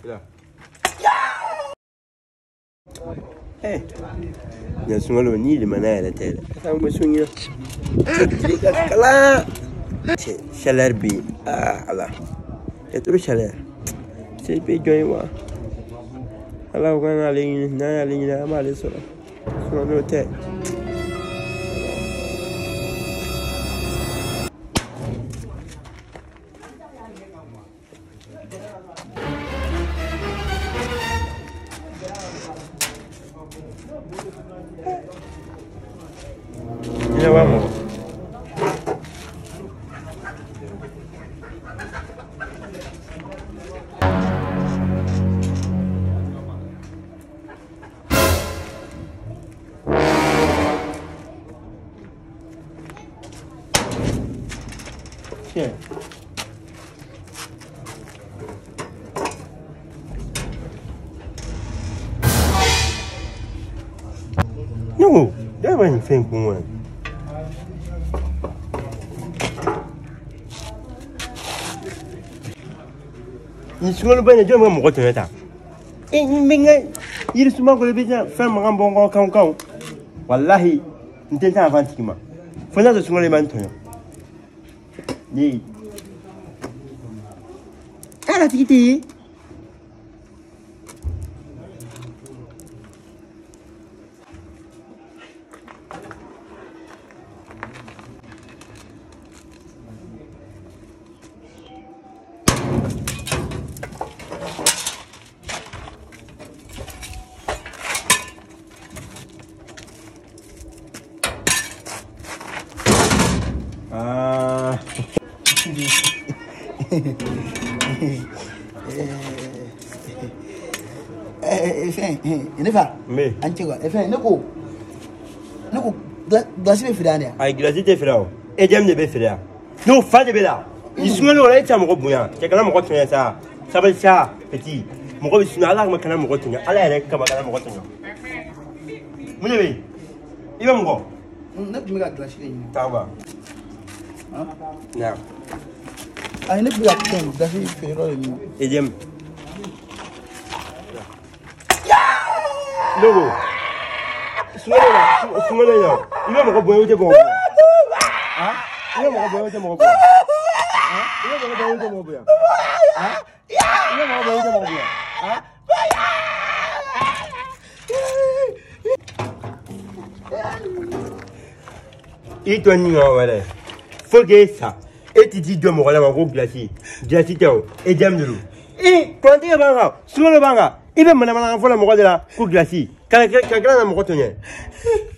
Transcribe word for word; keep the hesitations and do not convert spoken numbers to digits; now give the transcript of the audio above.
Là. Eh. Il y a souvent le nid, le mana à la tête. Ça me souvient. Là. Chaleur bi. Ah là. Il y a trop de chaleur. C'est pas bien moi. Alors on a les lignes, on a les lignes à mal sur. Sur le tête. Ya vamos. Tiens. Non, d'abord une fin pour moi. Ni sungalo bane jom mo goto neta e ni menga yiri suma ko lebita fam ngambo ngo kan kan wallahi ntenta avantikima fona zo sungalo man tonyo ni ala tikiti Ah. Eh, enfin, il ne va. Mais. Antigo, enfin, ne go. Ne go. Glacé be fidania. Ay glacé te fira. E jam de be fira. No fa de be la. Ni sungalo la ta mo go buya. Ke kana mo go tunya sa. Sabal sa petit. Mo go bisuna ala ma kana mo go tunya. Ala ere ka ma kana mo go tunya. Mo ne be. Iba mo go. Ne bi ga glacé ni. Tawa. Hein? Non. Ah, il ne peut pas attendre. Glacé fera le mot. E jam. Logo. Sungalo la, sungalo la. Iba mo go buya te bon. Ah? Iba mo go buya te mo go. Ah? Iba mo go buya te mo buya. Ah? Iba mo go buya te mo buya. Ah? Il doit n'y avoir pas. Faut que ça. Et tu dis de mon rôle à mon glacier. Glacier, et diam de l'eau. Et quand tu es banga, sur le banga, il va me demander un peu la morale de la coupe glacier. Quand quelqu'un a mon retenir.